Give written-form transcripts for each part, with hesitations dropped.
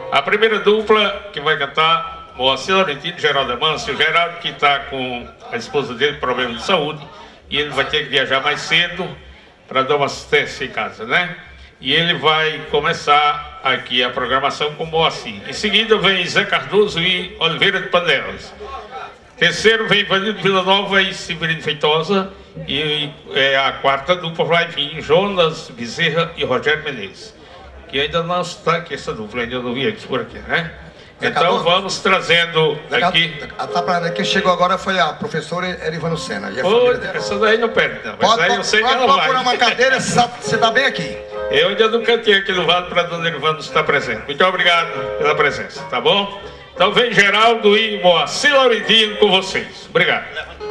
A primeira dupla que vai cantar, Moacir Laurentino e Geraldo Amâncio. O Geraldo que está com a esposa dele com problema de saúde e ele vai ter que viajar mais cedo para dar uma assistência em casa, né? E ele vai começar aqui a programação com Moacir. Em seguida vem Zé Cardoso e Oliveira de Panelas. Terceiro vem Vanildo Vila Nova e Severino Feitosa. E a quarta dupla vai vir Jonas Bezerra e Rogério Menezes. Que ainda não está aqui essa dupla, ainda não vi aqui por aqui, né? Então vamos trazendo aqui. Quem chegou agora foi a professora Erivano Sena. Essa daí não perde, não. Essa daí eu sei que ela vai. Pode procurar uma cadeira, você está bem aqui. Eu ainda não cantei aqui no Vale para a dona Erivano estar presente. Muito obrigado pela presença, tá bom? Então vem Geraldo e Moacir Laurentino com vocês. Obrigado.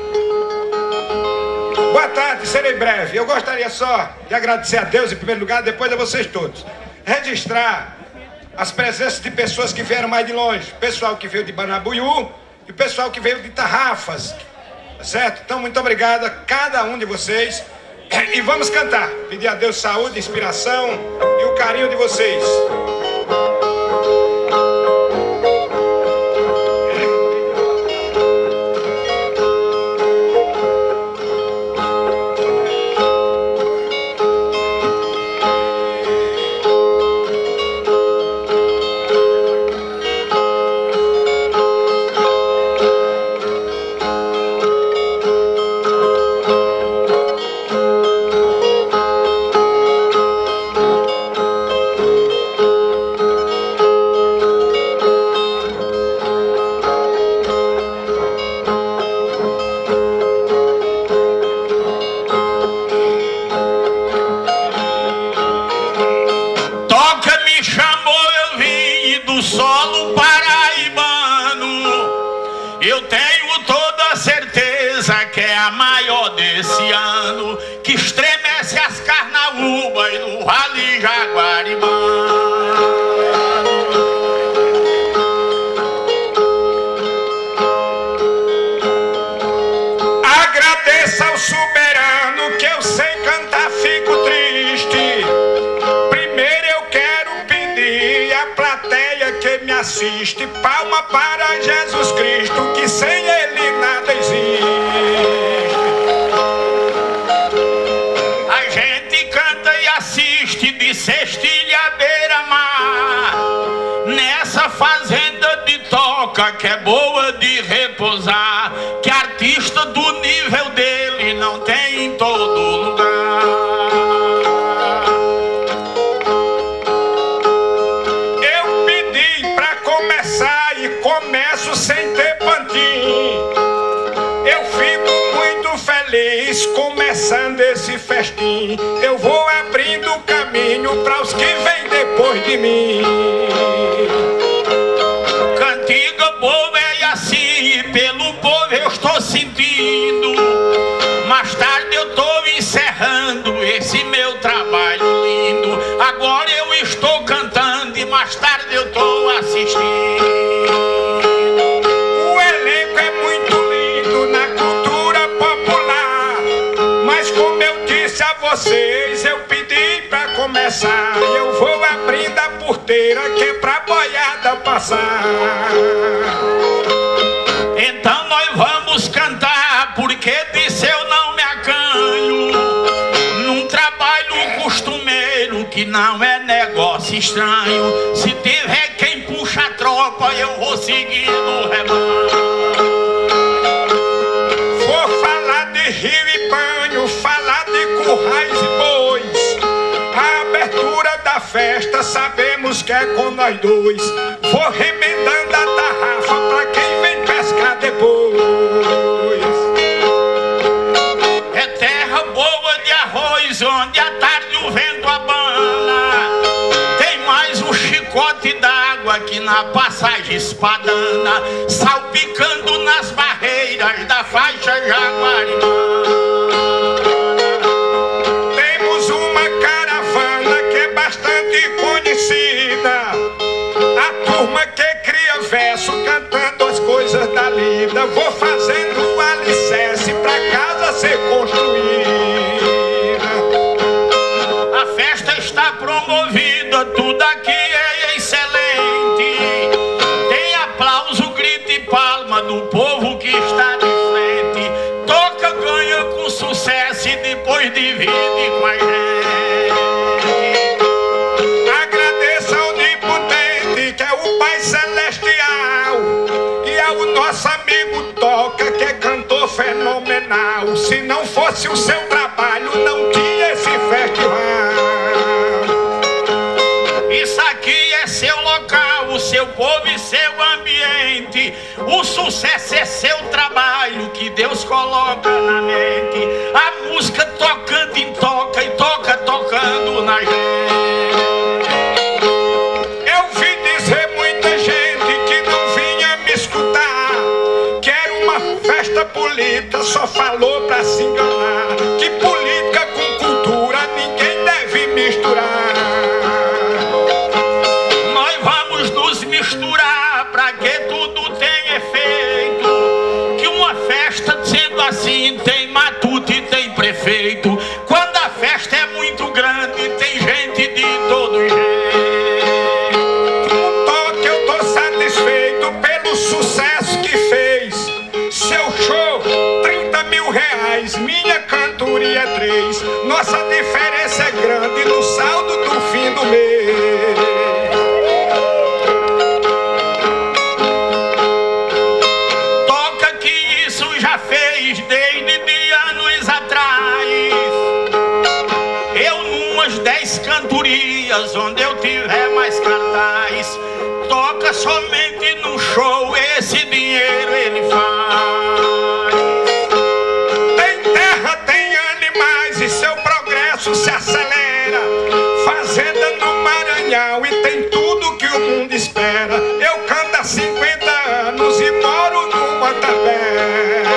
Boa tarde, serei breve. Eu gostaria só de agradecer a Deus em primeiro lugar, depois a vocês todos. Registrar as presenças de pessoas que vieram mais de longe. Pessoal que veio de Banabuiú e o pessoal que veio de Tarrafas. Certo? Então, muito obrigado a cada um de vocês. E vamos cantar. Pedir a Deus saúde, inspiração e o carinho de vocês. Desse ano que estremece as Carnaúba e no Vale Jaguaribá. Agradeça ao soberano que eu sei cantar, fico triste. Primeiro eu quero pedir à plateia que me assiste palma para Jesus Cristo, que sem ele nada existe. De cestilha à beira-mar, nessa fazenda de toca que é boa de repousar, que artista do nível dele não tem em todo lugar. Eu pedi pra começar e começo sem ter pantim. Eu fico muito feliz começando esse festim. Eu vou abrindo o caminho para os que vêm depois de mim. Cantiga boa é assim, e pelo povo eu estou sentindo. Mais tarde eu estou encerrando esse meu trabalho lindo. Agora eu estou cantando e mais tarde eu estou assistindo. O elenco é muito lindo na cultura popular, mas como eu disse a vocês, eu pedi pra começar. Eu vou abrindo a porteira que é pra boiada passar. Então nós vamos cantar, porque disse eu não me acanho num trabalho costumeiro que não é negócio estranho. Se tiver quem puxa a tropa, eu vou seguir no rebanho. For falar de rio e banho, falar de currais e bois, a abertura da festa sabemos que é com nós dois. Vou remendando a tarrafa pra quem vem pescar depois. É terra boa de arroz, onde à tarde o vento abana. Tem mais um chicote d'água aqui na passagem espadana, salpicando nas barreiras da faixa Jaguaribá. Temos uma caravana que é bastante conhecida, a turma que cria verso cantando as coisas da lida. Vou fazendo o alicerce pra casa ser construída. A festa está promovida, tudo aqui é excelente. alma do povo que está de frente. Toca, ganha com sucesso e depois divide com a gente. Agradeça ao Onipotente, que é o Pai Celestial, e ao nosso amigo Toca, que é cantor fenomenal. Se não fosse o seu trabalho, não tinha esse festival. Isso aqui é seu local, o seu povo e seu ambiente. O sucesso é seu trabalho que Deus coloca na mente. A música tocando em toca e toca tocando na gente. Eu vi dizer muita gente que não vinha me escutar, que era uma festa política, só falou pra se enganar. Que política com cultura ninguém deve misturar. Nós vamos nos misturar pra que tudo tenha efeito. Que uma festa sendo assim tem matuto e tem prefeito. Quando a festa é muito grande tem gente de todo jeito. Com Toca eu tô satisfeito pelo sucesso que fez. Seu show, 30 mil reais, minha cantoria é 3. Nossa diferença é grande no saldo do fim do mês. Toca que isso já fez desde de anos atrás. Eu numas 10 cantorias, onde eu tiver mais cartaz. Toca somente no show, esse dinheiro ele faz. Tem terra, tem animais e seu progresso se acelera. Fazenda no Maranhão e tem tudo que o mundo espera. Eu canto há 50 anos e moro numa taverna.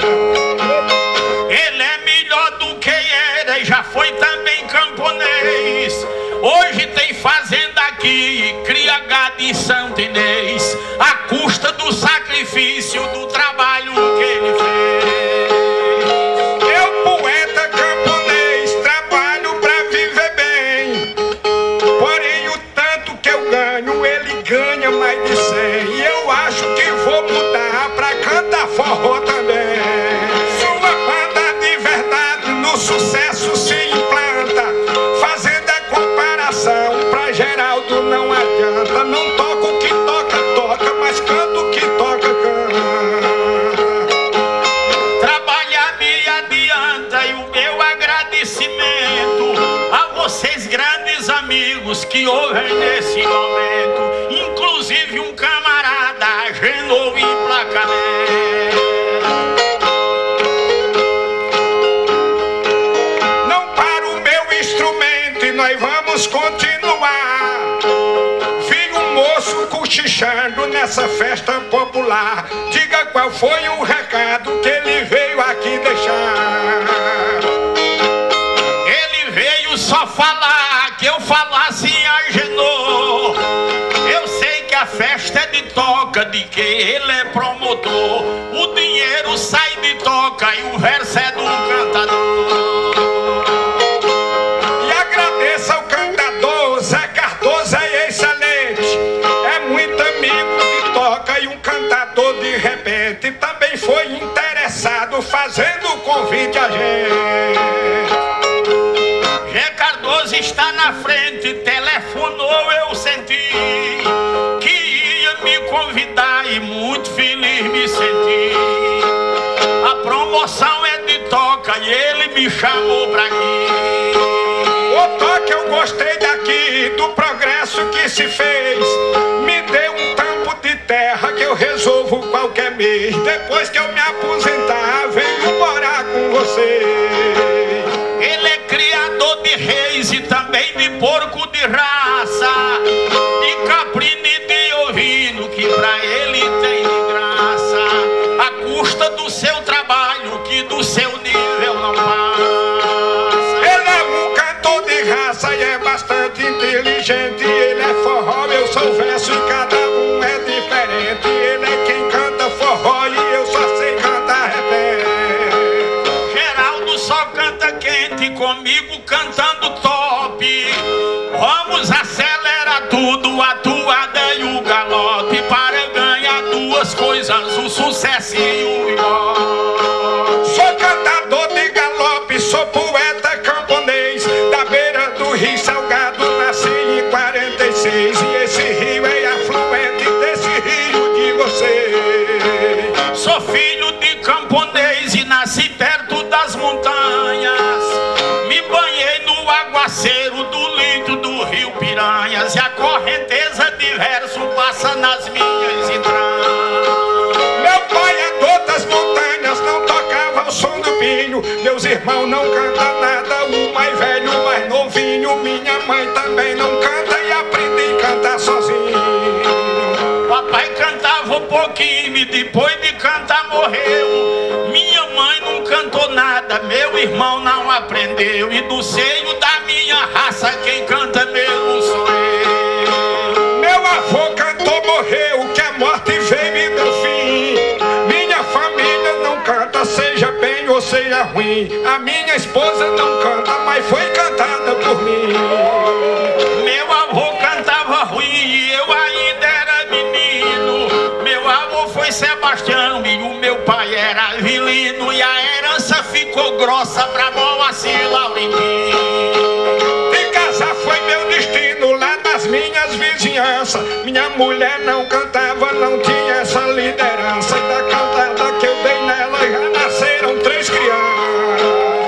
Ele é melhor do que era e já foi também camponês. Hoje tem fazenda aqui e cria gado em Santo Inês, à custa do sacrifício do trabalho que ele fez. Eu, poeta camponês, trabalho pra viver bem. Porém o tanto que eu ganho, ele ganha mais de 100. E eu acho que vou mudar pra cantar forró também. Sua banda de verdade no sucesso se implanta. Fazendo a comparação pra Geraldo não adianta. Não toco o que toca, toca, mas canto o que toca, canta. Trabalhar me adianta e o meu agradecimento a vocês grandes amigos que ouvem nesse momento. Inclusive um camarada agendou emplacamento. Não para o meu instrumento e nós vamos continuar. Vi um moço cochichando nessa festa popular. Diga qual foi o recado que ele veio aqui deixar. Ele veio só falar que eu falasse em Agenor. Eu sei que a festa é de Toca, de que ele é promotor. O dinheiro sai de Toca e o verso é do cantador. E agradeça ao cantador, Zé Cardoso é excelente. É muito amigo de Toca e um cantador de repente também foi interessado fazendo o convite a gente. Zé Cardoso está na frente, telefonou, eu senti que ia me convidar e muito feliz me senti. A promoção é de Toca e ele me chamou pra aqui. Ô Toca, eu gostei daqui, do progresso que se fez. Me dê um tampo de terra que eu resolvo qualquer mês. Depois que eu me aposentar, venho morar com você. Ele é criador de reis e também de porco de raça, de caprino e de ovino, que pra ele tem de graça. A custa do seu trabalho, que do seu nível não passa. Ele é um cantor de raça e é bastante inteligente. Ele é forró, eu sou verso e cada um é diferente. Ele é quem canta forró e eu só sei cantar repente. Geraldo só canta quente, comigo cantando top. Vamos nas minhas entranhas. Meu pai é de outras montanhas, não tocava o som do pinho. Meus irmãos não cantam nada, o mais velho, o mais novinho. Minha mãe também não canta e aprendi a cantar sozinho. Papai cantava um pouquinho e depois de cantar morreu. Minha mãe não cantou nada, meu irmão não aprendeu. E do seio da minha raça quem canta mesmo sou eu. Meu avô cantou, morreu, que a morte veio e deu fim. Minha família não canta, seja bem ou seja ruim. A minha esposa não canta, mas foi cantada por mim. Meu avô cantava ruim e eu ainda era menino. Meu avô foi Sebastião e o meu pai era Avilino. E a herança ficou grossa pra Moacir Laurentino. De casar foi meu destino lá nas minhas vizinhanças. Minha mulher não cantava, não tinha essa liderança. E da cantada que eu dei nela já nasceram 3 crianças.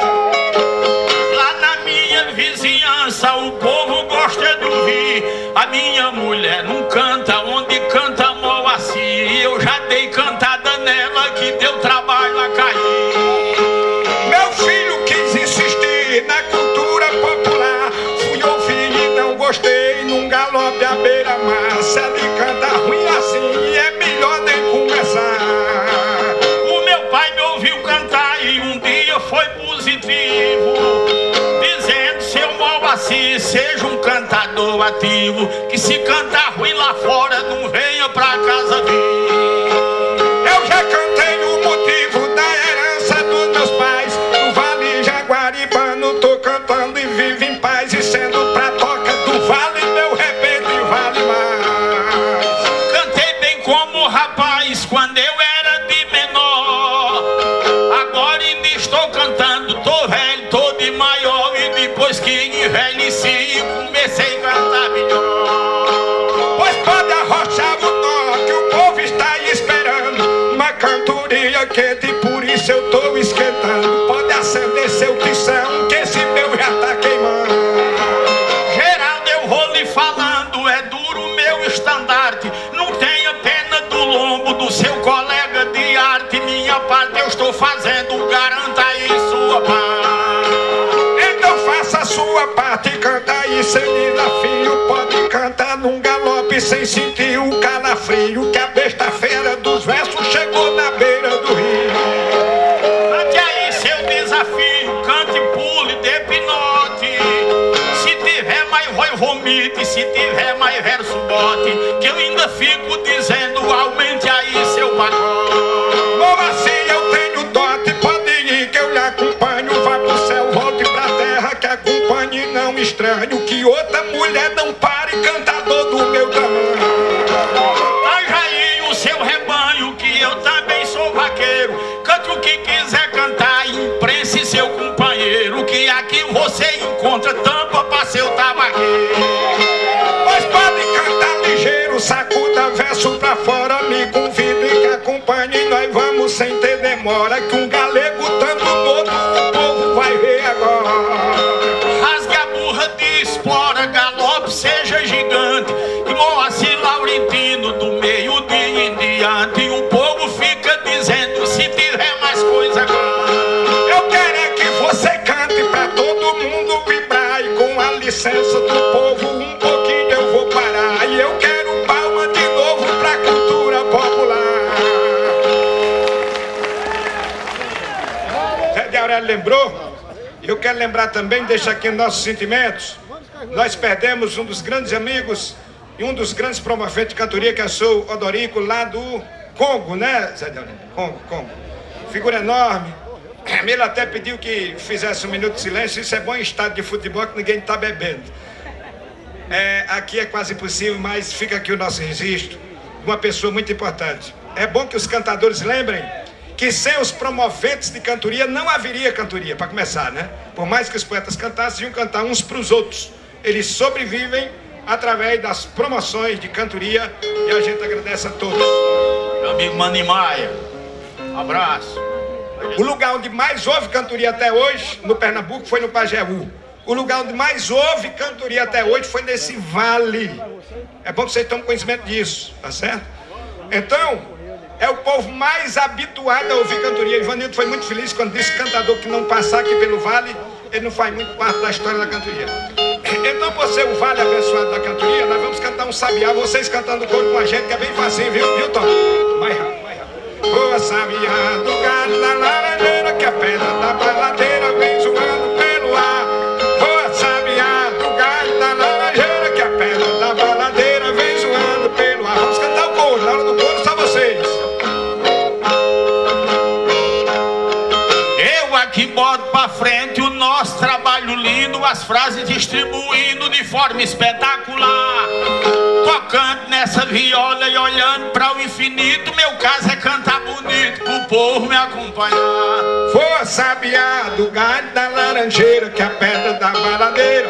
Lá na minha vizinhança o povo gosta de ouvir. A minha mulher não canta, onde canta Moacir. Eu já dei cantada nela que deu trabalho a cair. Meu filho quis insistir na cultura popular. Fui ouvir e não gostei num galope à beira-mar. Se ele canta ruim assim, é melhor nem começar. O meu pai me ouviu cantar e um dia foi positivo, dizendo: seu Moacir, seja um cantador ativo, que se cantar ruim lá fora não venha pra casa vir. Eu já cantei o motivo da herança dos meus pais. No Vale Jaguaribano tô cantando e vivo em paz. E sendo pra toca do vale, meu repente vale mais. Cantei bem como rapaz quando eu era de menor. Agora ainda estou cantando, tô velho, tô de maior. E depois que envelheci, comecei a cantar melhor. Pois pode arrochar o nó que o povo está esperando. Uma cantoria quente, por isso eu tô esquentando. Pode acender seu tição, que esse meu já tá queimando. Geraldo, eu vou lhe falando, é duro o meu estandarte. Não tenha pena do lombo do seu colega de arte. Minha parte eu estou fazendo, garanta aí sua parte. Então faça a sua parte, canta aí sem desafio. Pode cantar num galope sem sentir o calafrio. Que a besta-feira dos versos chegou na beira do rio. Cante aí seu desafio, cante, pule, dê pinote. Se tiver mais voz, vomite. Se tiver mais verso, bote. Que eu ainda fico dizendo, aumente aí seu pacote. Ou assim eu tenho dote, pode ir que eu lhe acompanho. Vá pro céu, volte pra terra, que acompanhe, não estranho. Que outra mulher não pare, cantador do meu tamanho. Traja aí o seu rebanho, que eu também sou vaqueiro. Cante o que quiser cantar, imprense seu companheiro. Que aqui você encontra tampa pra seu tabaqueiro. Pois pode cantar ligeiro, sacuda verso pra fora. Me convide que acompanhe, nós vamos sem ter demora. Que um galego tanto todo, o povo vai ver agora. Rasgue a burra de espora, galope seja gigante. E Moacir Laurentino do meio-dia em diante. E o povo fica dizendo, se tiver mais coisa grande. Eu quero é que você cante pra todo mundo vibrar. E com a licença do povo um pouquinho eu vou parar. E eu quero palma de novo pra cultura popular. Zé de Aurélio lembrou? Eu quero lembrar também, deixa aqui nossos sentimentos. Nós perdemos um dos grandes amigos e um dos grandes promoventes de cantoria, que é o Odorico, lá do Congo, né, Zé de Aurélio? Congo. Figura enorme. Ele até pediu que fizesse um minuto de silêncio. Isso é bom em estádio de futebol, que ninguém está bebendo. Aqui é quase impossível, mas fica aqui o nosso registro de uma pessoa muito importante. É bom que os cantadores lembrem que sem os promoventes de cantoria não haveria cantoria, para começar, né? Por mais que os poetas cantassem, iam cantar uns para os outros. Eles sobrevivem através das promoções de cantoria e a gente agradece a todos. Meu amigo Mani Maia, um abraço. O lugar onde mais houve cantoria até hoje, no Pernambuco, foi no Pajeú. O lugar onde mais houve cantoria até hoje foi nesse vale. É bom que vocês tenham conhecimento disso, tá certo? Então, é o povo mais habituado a ouvir cantoria. Ivanildo foi muito feliz quando disse cantador que não passar aqui pelo vale, ele não faz muito parte da história da cantoria. Então, por ser o vale abençoado da cantoria, nós vamos cantar um sabiá. Vocês cantando o coro com a gente, que é bem facinho, viu, Tom? Mais rápido, mais rápido. Ô sabiá do galho da laranjeira, que a pedra da baladeira vem zoando pelo ar. Ô sabiá do galho da laranjeira, que a pedra da baladeira vem zoando pelo ar. Vamos cantar o coro, na hora do coro só vocês. Eu aqui boto pra frente o nosso trabalho lindo, as frases distribuindo de forma espetacular, tocando nessa viola e olhando para o infinito. Meu caso é cantar bonito pro povo me acompanhar. Foi sabiá do galho da laranjeira, que a pedra da baladeira.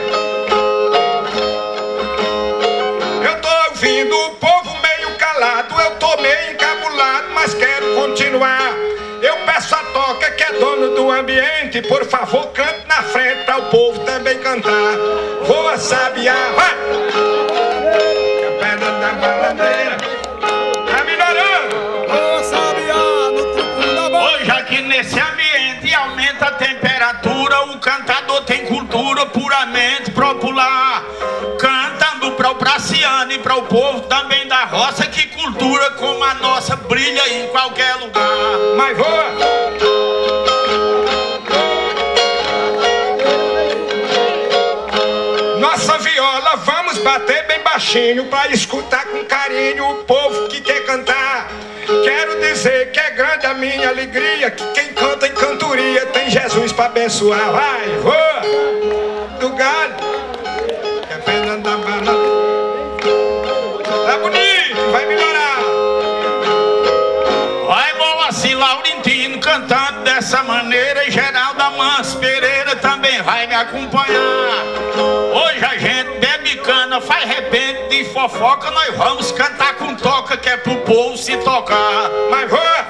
Eu tô ouvindo o povo meio calado, eu tô meio encabulado, mas quero continuar. Eu peço a Toca, que é dono do ambiente, por favor, cante na frente para o povo também cantar. Voa sabiá, vai! Que a pedra da baladeira tá melhorando. Voa sabiá no tubo da bola. Hoje aqui nesse ambiente aumenta a temperatura, o cantador tem cultura puramente popular, cantando para o praciano e para o povo também da roça, que cultura como a nossa brilha em qualquer lugar. Mas voa! Nossa viola, vamos bater bem baixinho pra escutar com carinho o povo que quer cantar. Quero dizer que é grande a minha alegria, que quem canta em cantoria tem Jesus pra abençoar. Vai, voa! Do galho, que a pedra da bala. Tá bonito, vai melhorar. Vai Moacir Laurentino cantando dessa maneira, e Geraldo Amâncio Pereira também vai me acompanhar. Hoje a gente bebe cana, faz repente de fofoca, nós vamos cantar com toca, que é pro povo se tocar. Mas voa!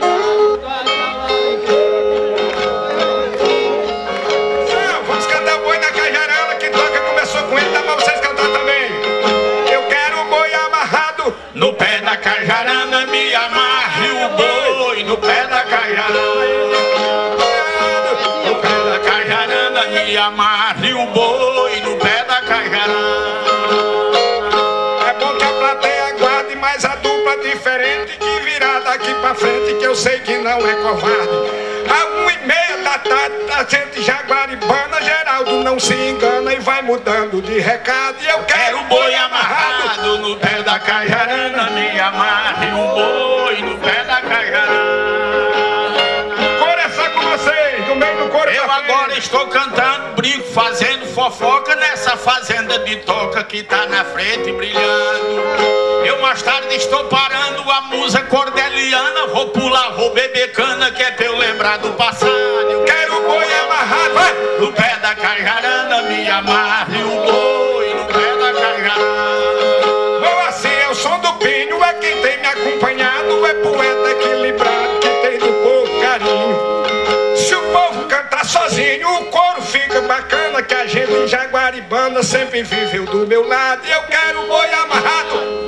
Vamos cantar o boi na cajarana, que toca começou com ele, dá pra vocês cantar também. Eu quero o boi amarrado no pé da cajarana, me amarre o boi no pé da cajarana. No pé da cajarana, me amarre o boi no pé da cajarana. É bom que a plateia aguarde, mas a dupla diferente que virá daqui pra frente, que eu sei que não é covarde. À 1h30 da tarde, a gente jaguaribana, Geraldo não se engana e vai mudando de recado. E eu quero o boi amarrado no pé da cajarana, me amarre o boi no pé da cajarana. Coro é só com vocês, no meio do coro. Eu agora estou cantando, brinco, fazendo fofoca nessa fazenda de toca que tá na frente brilhando. Eu mais tarde estou parando a musa cordeliana, vou pular, vou beber cana, que é pra eu lembrar do passado. Eu quero o boi amarrado, vai! No pé da cajarana, me amarre o boi no pé da cajarana. Bom, assim é o som do pinho, é quem tem me acompanhado, é poeta equilibrado, que tem do povo carinho. Se o povo cantar sozinho, o coro fica bacana, que a gente em Jaguaribana sempre viveu do meu lado. E eu quero o boi amarrado.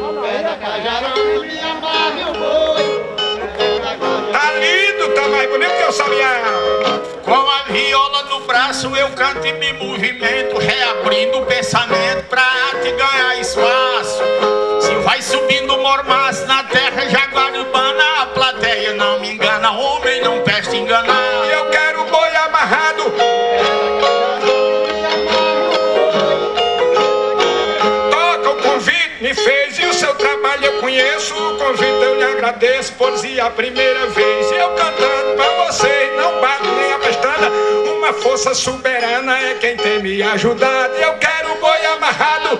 Tá lindo, tá mais bonito que eu sabia. Com a viola no braço eu canto e me movimento, reabrindo o pensamento pra arte ganhar espaço. Se vai subindo mormaço na terra jaguaribana, a plateia não me engana, homem não presta enganar. E eu quero o boi amarrado. Toca o convite, me fez, e o seu trabalho eu conheço. O convite eu lhe agradeço por ser a primeira vez. E eu cantando pra vocês, não bato nem a pestana. Uma força soberana é quem tem me ajudado. E eu quero o boi amarrado.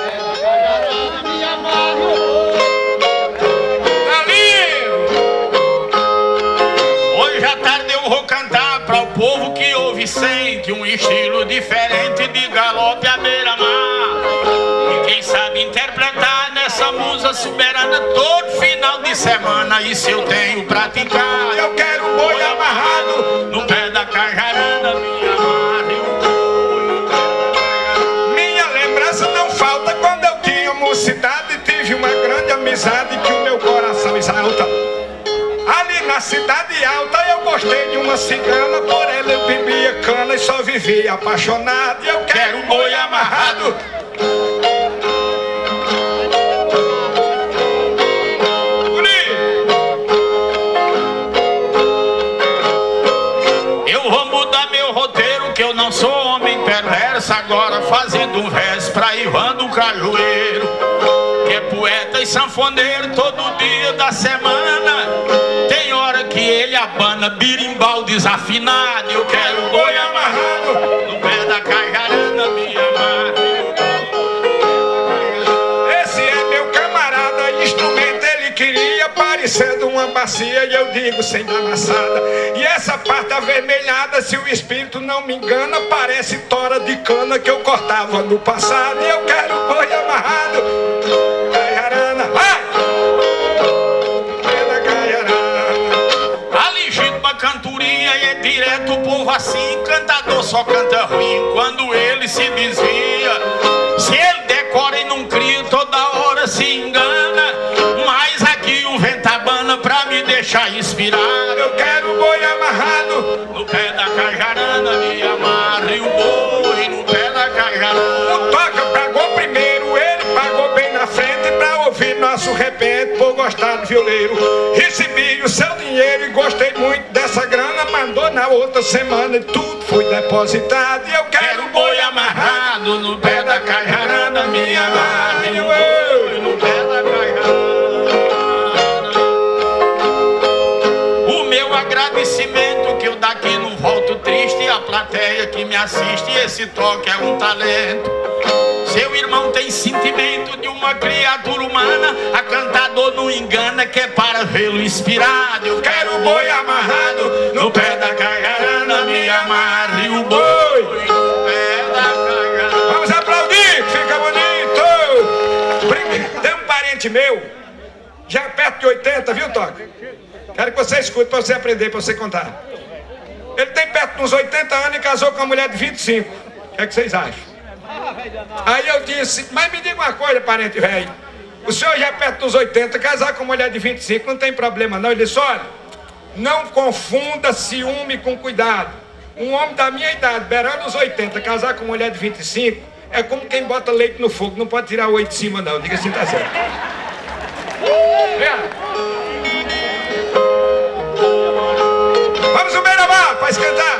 Tá lindo! Hoje à tarde eu vou cantar para o povo que ouve e sente um estilo diferente de galope à beira-mar. E quem sabe interpretar nessa musa soberana todo final de semana, isso eu tenho praticado. Eu quero o boi amarrado no pé da cajarana, me amarre o boi. amizade que o meu coração exalta. Ali na cidade alta eu gostei de uma cigana, por ela eu bebia cana e só vivia apaixonado. E eu quero um boi amarrado. Eu vou mudar meu roteiro, que eu não sou homem perverso, agora fazendo um verso pra Ivan do Cajueiro, que é poeta e sanfoneiro todo dia da semana. Tem hora que ele abana birimbau desafinado. Eu quero um boi amarrado no pé da cajarana, me amarra. Esse é meu camarada, instrumento ele queria, parecendo uma bacia, e eu digo sem dar maçada. E essa parte avermelhada, se o espírito não me engana, parece tora de cana que eu cortava no passado. E eu quero um boi amarrado, cajarana, vai! Cantoria é direto, o povo assim, cantador só canta ruim quando ele se desvia. Se ele decora e não cria, toda hora se engana. Mas aqui o vento abana pra me deixar inspirado. Eu quero um boi amarrado no pé da cajarana, me amarra. E o boi no pé da cajarana. O toca pagou primeiro, ele pagou bem na frente pra ouvir nosso repente, por gostar do violeiro. Recebi o seu dinheiro e gostei muito dessa grana, mandou na outra semana e tudo foi depositado. E eu quero um boi amarrado no pé da cajarana, me amarra. E o boi no pé da cajarana. O meu agradecimento, que eu daqui não volto triste, a plateia que me assiste, esse toque é um talento. Seu irmão tem sentimento de uma criatura humana, a cantador não engana, que é para vê-lo inspirado. Eu quero o boi amarrado no pé da cajarana, me amarra. E o boi no pé da cajarana. Vamos aplaudir, fica bonito. Tem um parente meu, já perto de 80, viu, Toque? Quero que você escute para você aprender, para você contar. Ele tem perto de uns 80 anos e casou com uma mulher de 25. O que é que vocês acham? Aí eu disse, mas me diga uma coisa, parente velho, o senhor já é perto dos 80, casar com uma mulher de 25 não tem problema não. Ele disse, olha, não confunda ciúme com cuidado. Um homem da minha idade, beirando os 80, casar com uma mulher de 25, é como quem bota leite no fogo, não pode tirar o oito de cima não, diga assim, tá certo. Vamos no beira-mar para esquentar.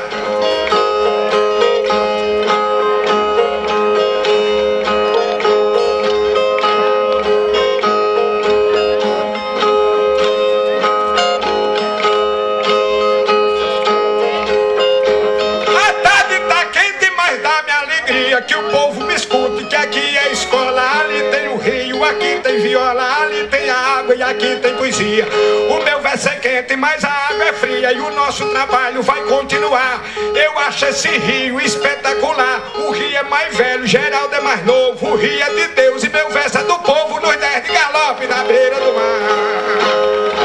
Que o povo me escute, que aqui é escola, ali tem o rio, aqui tem viola, ali tem água e aqui tem poesia. O meu verso é quente, mas a água é fria e o nosso trabalho vai continuar. Eu acho esse rio espetacular. O rio é mais velho, Geraldo é mais novo. O rio é de Deus e meu verso é do povo, nos 10 de galope na beira do mar.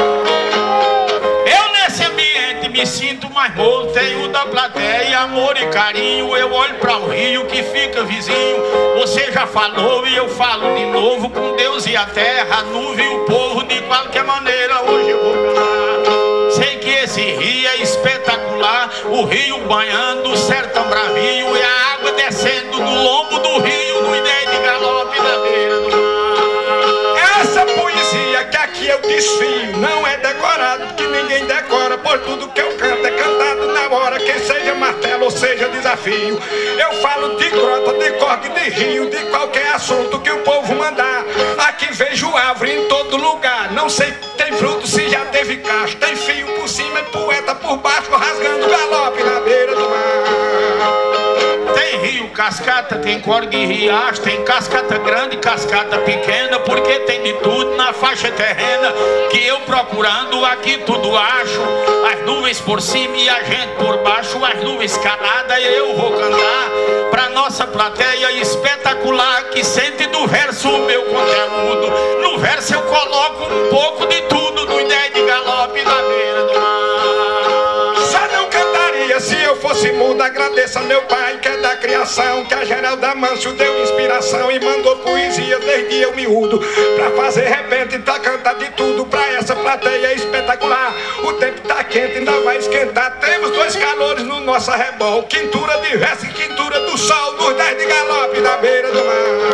Me sinto mais moço, tenho da plateia amor e carinho. Eu olho para o rio que fica vizinho. Você já falou e eu falo de novo. Com Deus e a terra, a nuvem e o povo. De qualquer maneira hoje eu vou cantar. Sei que esse rio é espetacular. O rio banhando o sertão bravinho, e a água descendo no lombo do rio, no ideia de galope na beira do mar. Essa poesia que aqui eu desfio não é decorado, que ninguém decora, por tudo que eu canto é cantado na hora, quem seja martelo ou seja desafio. Eu falo de grota, de corgue, de rio, de qualquer assunto que o povo mandar. Aqui vejo árvore em todo lugar, não sei tem fruto se já teve cacho, tem fio por cima e poeta por baixo, rasgando galope na beira do mar. Tem rio, cascata, tem corgue e riacho, tem cascata grande, cascata pequena, porque tem de tudo na faixa terrena, que eu procurando aqui tudo acho. As nuvens por cima e a gente por baixo, as nuvens caladas, eu vou cantar pra nossa plateia espetacular, que sente do verso o meu conteúdo. No verso eu coloco um pouco de tudo, do ideia de galope na beira do mar. Só não cantaria se eu fosse mudo, agradeço a meu pai que é da criação coração que a Geraldo Amâncio deu inspiração e mandou poesia desde eu miúdo pra fazer repente, pra cantar de tudo pra essa plateia espetacular. O tempo tá quente, ainda vai esquentar. Temos dois calores no nosso arrebol, quintura de verso e quintura do sol, nos 10 de galope na beira do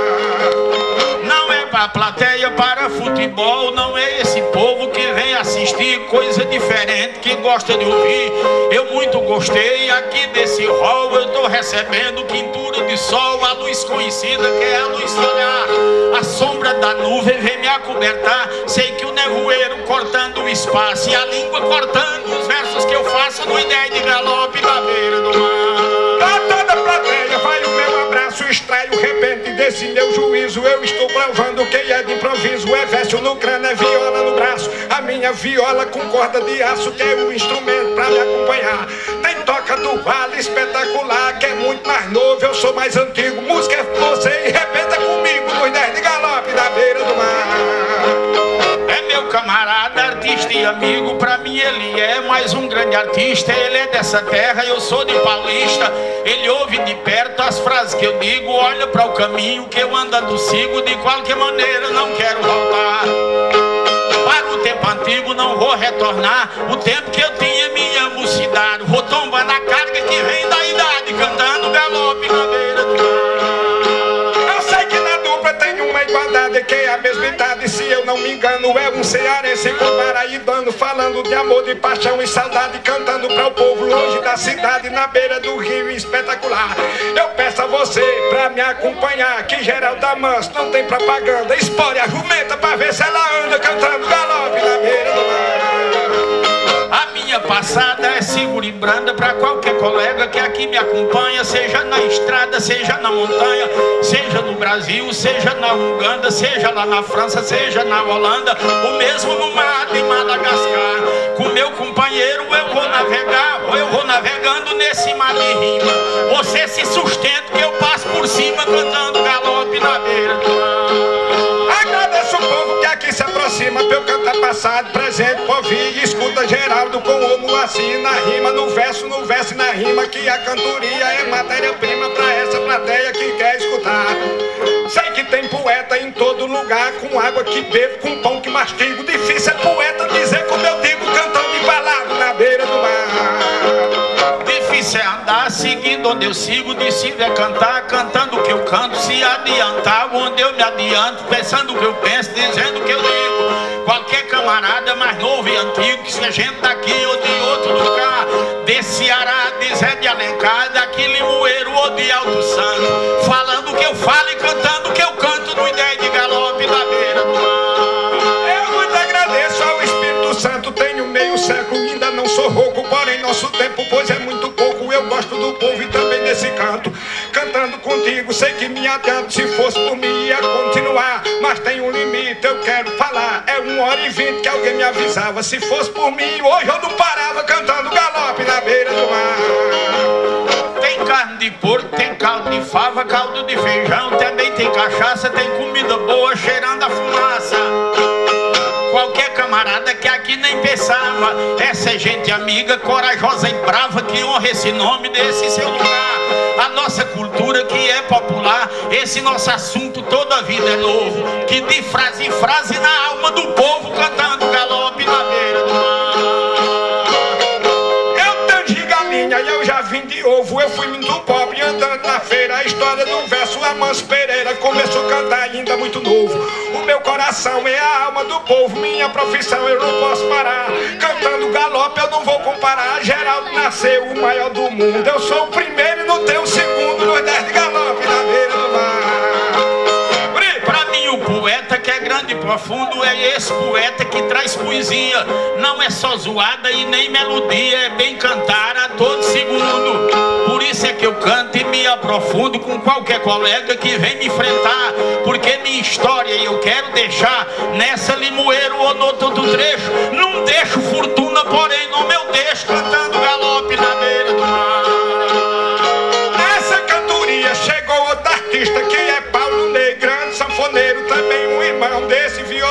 mar. Não é pra plateia, para futebol. Não é esse povo que vem assistir coisa diferente, que gosta de ouvir. Eu muito gostei aqui desse rol. Eu tô recebendo quintura de sol, a luz conhecida que é a luz solar. A sombra da nuvem vem me acobertar. Sei que o nevoeiro cortando o espaço e a língua cortando os versos que eu faço no ideia de galope na beira do mar. Pra toda a plateia vai o meu abraço, extrai o repente desse meu juízo. Eu estou provando que é de improviso. É verso no crânio, é viola no braço. A minha viola com corda de aço, que é o instrumento pra me acompanhar. Tem toca do vale espetacular, que é muito mais novo, eu sou mais antigo. Música é você e repenta comigo nos 10 de galope na beira do mar. É meu camarada, artista e amigo. Pra mim ele é mais um grande artista. Ele é dessa terra, eu sou de Paulista. Ele ouve de perto as frases que eu digo. Olha para o caminho que eu andando sigo. De qualquer maneira não quero voltar para o tempo antigo, não vou retornar. O tempo que eu tinha minha mocidade. Vou tombando a carga que vem da idade, cantando galope na beira do mar. Eu sei que na dupla tem uma igualdade, que é a mesma idade, se eu não me engano. É um cearense com paraibano, falando de amor, de paixão e saudade, cantando para o povo longe da cidade, na beira do rio espetacular. Eu peço a você pra me acompanhar, que Geraldo Amâncio não tem propaganda. Expõe, argumenta pra ver se ela anda cantando galope na beira do mar. A minha passada é segura e branda pra qualquer colega que aqui me acompanha, seja na estrada, seja na montanha, seja no Brasil, seja na Uganda, seja lá na França, seja na Holanda, ou mesmo no mar de Madagascar. Com meu companheiro eu vou navegar, ou eu vou navegando nesse mar de rima. Você se sustenta que eu passo por cima cantando galope na beira do mar. Agradeço o povo que aqui se aproxima pra eu cantar passado, presente, por ouvir e escuta Geraldo com o assim na rima, no verso e na rima, que a cantoria é matéria-prima pra essa plateia que quer escutar. Sei que tem poeta em todo lugar, com água que bebo, com pão que mastigo. Difícil é poeta dizer como eu digo, cantando embalado na beira do mar. Difícil é andar seguindo onde eu sigo, decide é cantar, cantando o que eu canto, se adiantar onde eu me adianto, pensando o que eu penso, dizendo o que eu digo. Qualquer camarada mais novo e antigo, que se a gente daqui ou de outro lugar, de Ceará, de Zé de Alencar, daqui Limoeiro ou de Alto Santo, falando o que eu falo e cantando o que eu canto no ideia de galope na beira do mar. Eu muito agradeço ao Espírito Santo, tenho meio século, ainda não sou rouco, porém nosso tempo, pois é muito pouco. Eu gosto do povo e também desse canto, cantando contigo, sei que me adianto, se fosse por mim ia continuar, mas tem um limite, eu quero falar, é 1h20 que alguém me avisava, se fosse por mim, hoje eu não parava cantando galope na beira do mar. Tem carne de porco, tem caldo de fava, caldo de feijão, também tem cachaça, tem comida boa cheirando a fumaça. Qualquer camarada que aqui nem pensava, essa é gente amiga, corajosa e brava, que honra esse nome desse seu lugar. A nossa cultura que é popular, esse nosso assunto toda a vida é novo, que de frase em frase na alma do povo, cantando galope na beira do mar. Eu tangi galinha e eu já vim de ovo, eu fui muito pobre andando na feira. A história do verso Amâncio Pereira começou a cantar ainda muito novo. O meu coração é a alma do povo, minha profissão eu não posso parar. Cantando galope eu não vou comparar. Geraldo nasceu o maior do mundo, eu sou o primeiro e não tenho o segundo nos 10 de galope na beira do mar. Pra mim o poeta que é grande e profundo é esse poeta que traz poesia. Não é só zoada e nem melodia, é bem cantar a todo segundo. Por isso é que eu canto e me aprofundo com qualquer colega que vem me enfrentar, porque minha história eu quero deixar nessa Limoeiro ou no outro trecho. Não deixo fortuna, porém no meu deixo, cantando galope na beira do mar. Nessa cantoria chegou outro artista que é Paulo Ney, grande sanfoneiro, também um irmão desse violeiro que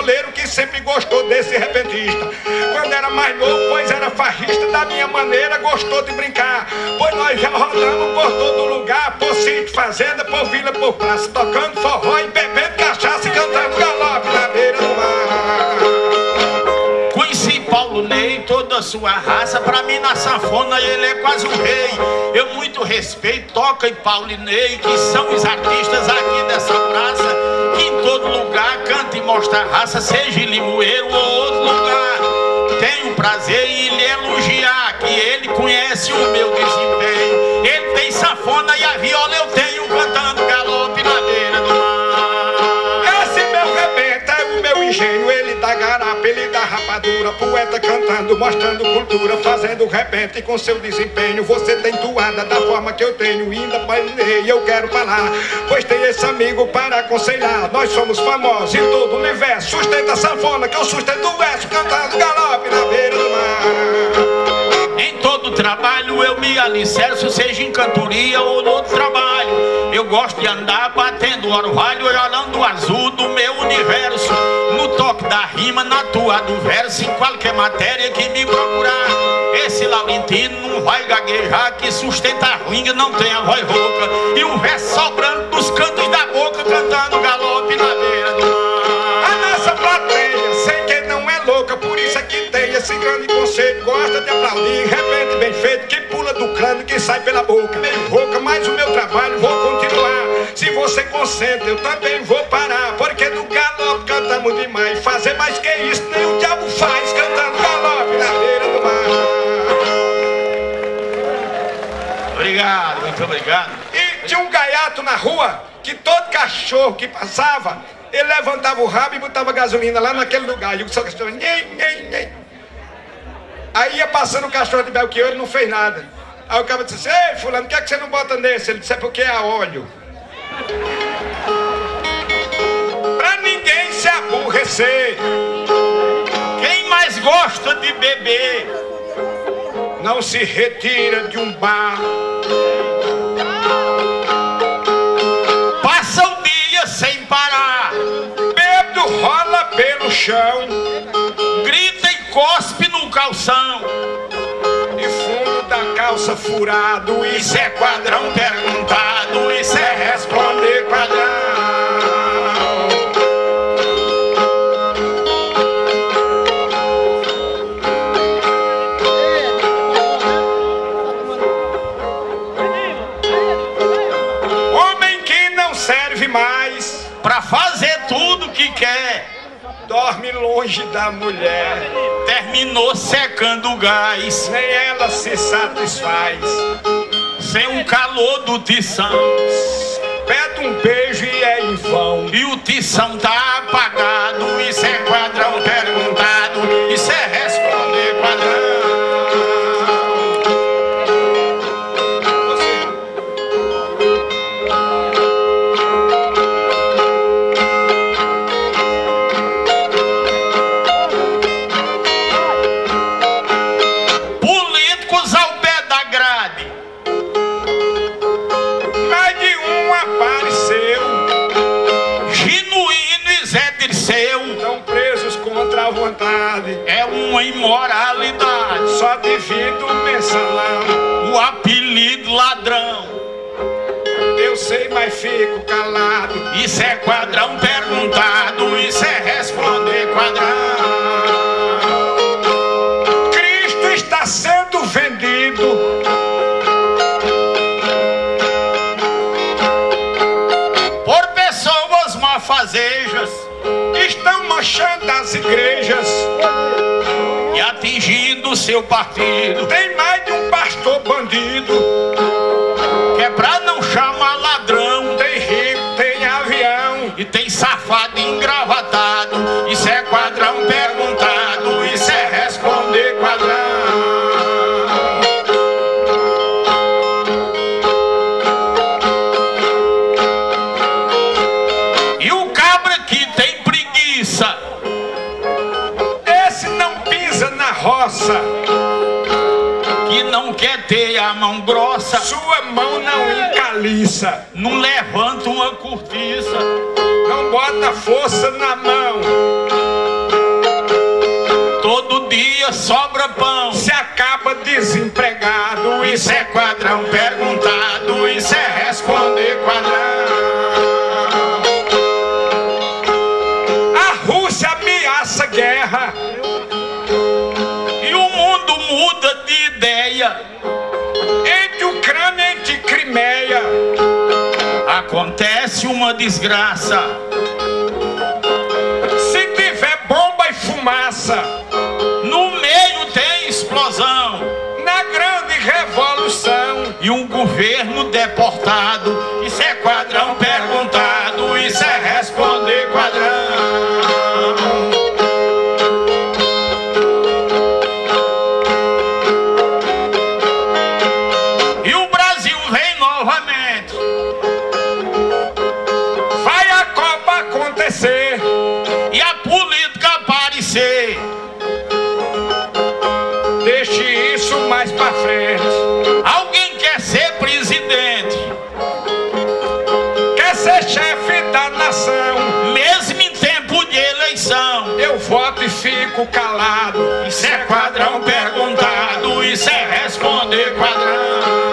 sempre gostou desse repentista. Quando era mais novo, pois era farrista, da minha maneira gostou de brincar. Pois nós já rodamos por todo lugar, por sítio, fazenda, por vila, por praça, tocando forró e bebendo cachaça e cantando galope na beira do mar. Conheci Paulo Ney, toda a sua raça, pra mim na sanfona ele é quase um rei. Eu muito respeito, Toca e Paulo e Ney, que são os artistas aqui dessa praça, que em todo lugar canta e mostra raça, seja em Limoeiro ou outro lugar. Tenho prazer em lhe elogiar, que ele conhece o meu desempenho. Ele tem sanfona e a viola eu tenho, cantando galope na beira do mar. Esse meu rebenta é o meu engenho, ele dá garapa, ele dá rapadura, poeta cantando, mostrando cultura, fazendo repente com seu desempenho. Você tem toada da forma que eu tenho, ainda painei, eu quero falar, pois tem esse amigo para aconselhar. Nós somos famosos em todo o universo, sustenta a sanfona que eu sustento o verso, cantando galope na beira do mar. Em todo trabalho eu me alicerço, seja em cantoria ou no outro trabalho. Eu gosto de andar batendo orvalho, olhando o azul do meu universo. No toque da rima, na tua do verso, em qualquer matéria que me procurar. Esse Laurentino não vai gaguejar, que sustenta a ruinga, não tem a voz rouca. E o verso sobrando dos cantos da boca, cantando galope na beira do mar. A nossa plateia, sei que não é louca, por isso é que tem esse grande conceito. Gosta de aplaudir, repente bem feito, que pula do crânio, que sai pela boca. Meio rouca, mas o meu trabalho vou continuar. Se você concentra, eu também vou parar, porque no galope cantamos demais. Fazer mais que isso, nem o diabo faz, cantando galope na beira do mar. Obrigado, muito obrigado. E tinha um gaiato na rua, que todo cachorro que passava, ele levantava o rabo e botava gasolina lá naquele lugar. E o seu cachorro, nhém. Aí ia passando o cachorro de Belchior, ele não fez nada. Aí o cara disse assim: ei, fulano, por que é que você não bota nesse? Ele disse: é porque é a óleo. Pra ninguém se aborrecer. Quem mais gosta de beber não se retira de um bar. Passa o dia sem parar, Bêbado rola pelo chão, grita e cospe no calção. e fundo da calça furado. Isso é quadrão perguntado, isso é responder quadrão. Homem que não serve mais, Pra fazer tudo que quer, dorme longe da mulher, terminou secando o gás, nem ela se satisfaz. sem o calor do tição. Pede um beijo e é em vão. E o tição tá apagado, isso é quadrão perguntado, isso é responder quadrão. Políticos ao pé da grade, Mais de um apareceu, Genuíno e Zé Dirceu. estão presos contra a vontade, É uma imoralidade, só devido ao mensalão. o apelido ladrão. Eu sei, mas fico calado. Isso é quadrão perguntado, isso é responder quadrão. Cristo está sendo vendido, Por pessoas mafazejas estão manchando as igrejas. e atingindo seu partido, Tem mais de um pastor bandido. que é pra não chamar ladrão. Tem rico, tem avião. E tem safado engravatado, isso é quadrão perguntado, isso é responder quadrão. E o cabra que tem preguiça, Esse não pisa na roça, que não quer ter a mão grossa, sua mão não encaliça, não levanta uma cortiça, não bota força na mão, dia sobra pão, se acaba desempregado. isso é quadrão perguntado, isso é responder quadrão. A Rússia ameaça guerra E o mundo muda de ideia. entre Ucrânia e Crimeia. Acontece uma desgraça. Se tiver bomba e fumaça, No meio tem explosão na grande revolução. e um governo deportado. Isso é quadrão perguntado, isso é responder quadrão. E o Brasil vem novamente. Vai a Copa acontecer E a política aparecer. deixe isso mais pra frente. Alguém quer ser presidente, Quer ser chefe da nação, mesmo em tempo de eleição. eu voto e fico calado. Isso é quadrão perguntado, isso é responder quadrão.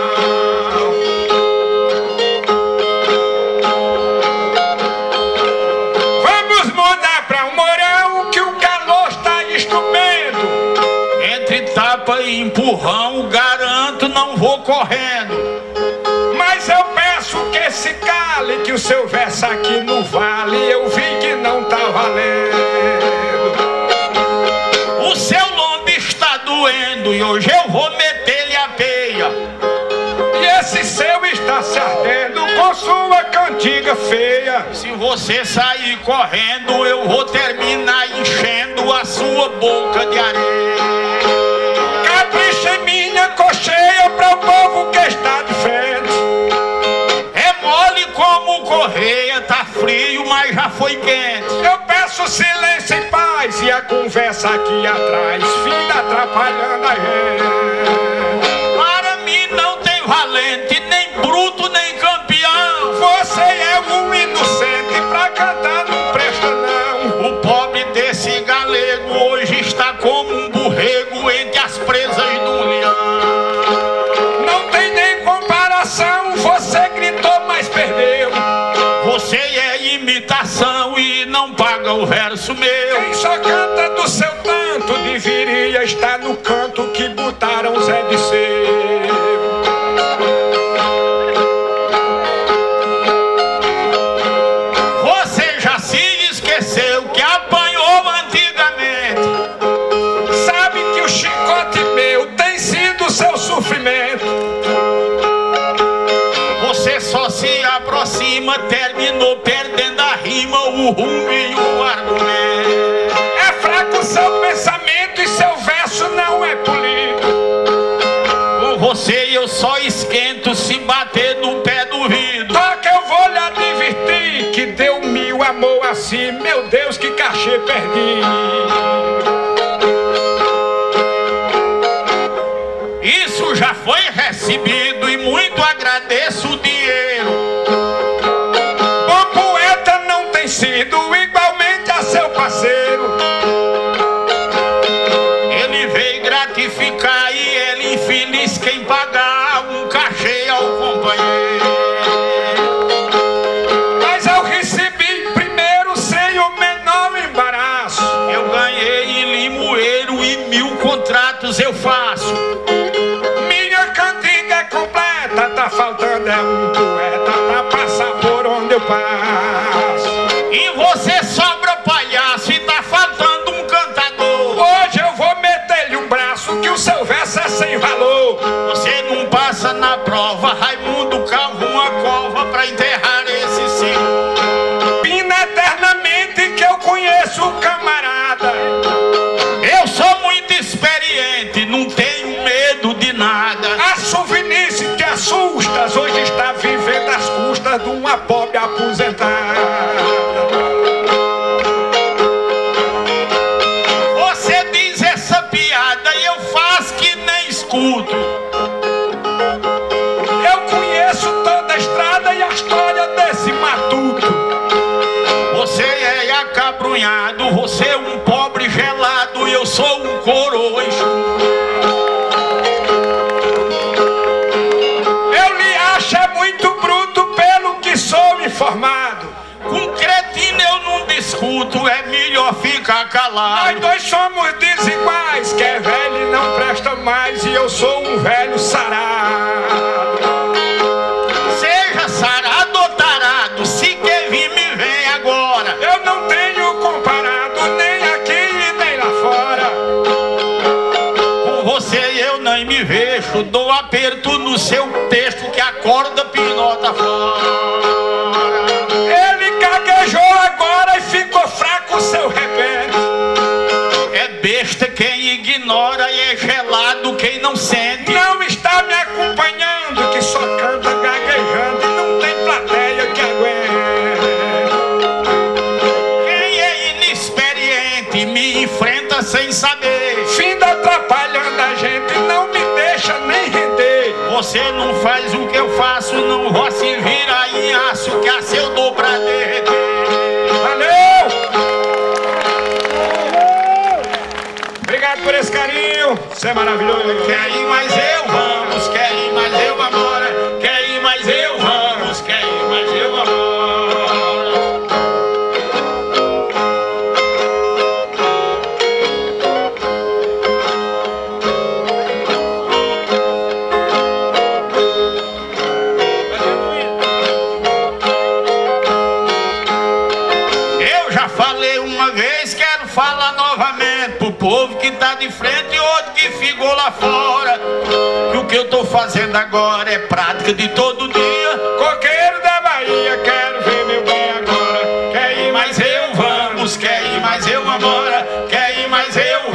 Vamos mudar pra um morão que o calor está estupendo. Entre tapa e empurrão, garanto, não vou correndo. Mas eu peço que se cale, que o seu verso aqui não vale. Eu vi que não tá valendo. O seu lombo está doendo e hoje eu vou meter-lhe a peia. E esse seu está se ardendo com sua cantiga feia. Se você sair correndo, eu vou terminar enchendo a sua boca de areia. Capricha em minha cocheia para o povo que está de frente. É mole como correia, tá frio, mas já foi quente. Eu peço silêncio e paz e a conversa aqui atrás fica atrapalhando a gente. Para mim não tem valente, nem bruto, nem campeão. Você é um inocente, pra cantar não presta não. O pobre desse galego hoje está como um borrego entre as presas de um leão. Não tem nem comparação, você gritou, mas perdeu. Você é imitação e não paga o verso meu. Quem só canta do seu tanto deveria estar no canto que botaram Zé de Ser. Você já se esqueceu que apanhou antigamente. Sabe que o chicote meu tem sido seu sofrimento. Você só se aproxima, terminou perdendo a rima, o rumo e o argumento. É fraco seu pensamento e seu verso não é polido. Com você eu só esquento se bater no pé do vidro. Só que eu vou lhe advertir que deu 1000 amor assim. Meu Deus, que cachê perdi. Isso já foi recebido e muito agradeço o dinheiro. Bom poeta não tem sido igualmente a seu parceiro. Ele veio gratificar e ele infeliz quem pagar um cachê ao companheiro. Mas eu recebi primeiro sem o menor embaraço. Eu ganhei em Limoeiro e 1000 contratos eu faço. Minha cantiga é completa, tá faltando é um poeta pra passar por onde eu passo. E você sobra palhaço e tá faltando um cantador. Hoje eu vou meter-lhe um braço que o seu verso é sem valor. Você não passa na prova, Raimundo cava uma cova pra enterrar esse senhor. Pina eternamente que eu conheço o camarada. Eu sou muito experiente, não tenho medo de nada. A suvinice que assustas hoje está vivendo às custas de uma pobre aposentada. Você diz essa piada e eu faço que nem escuto. Eu conheço toda a estrada e a história desse matuto. Você é acabrunhado, você é um pobre gelado e eu sou um coroa Nós dois somos desiguais, que é velho e não presta mais, e eu sou um velho sarado. Seja sarado ou tarado, se quer vir me vem agora. Eu não tenho comparado nem aqui e nem lá fora. Com você eu nem me vejo, dou aperto no seu texto que a corda pinota fora. Ele gaguejou agora e ficou fraco, seu rebelde. É besta quem ignora e é gelado quem não sente. Não está me acompanhando, que só canta gaguejando e não tem plateia que aguente. Quem é inexperiente me enfrenta sem saber. Finda atrapalhando a gente, não me deixa nem render. Você não faz o que eu faço, não vou se virar em aço, que a seu dou pra derreter. Valeu! Obrigado por esse carinho, você é maravilhoso. Quer ir mais eu, vamos, quer ir mais eu, vambora. Quer ir mais eu, vamos, quer ir mais eu, vambora. Eu já falei uma vez, quero falar novamente pro povo que tá de frente e outro que ficou lá fora. Que o que eu tô fazendo agora é prática de todo dia. Coqueiro da Bahia, quero ver meu bem agora. Quer ir mais Mas eu vamos, quer ir mais eu, vambora. Quer ir mais eu,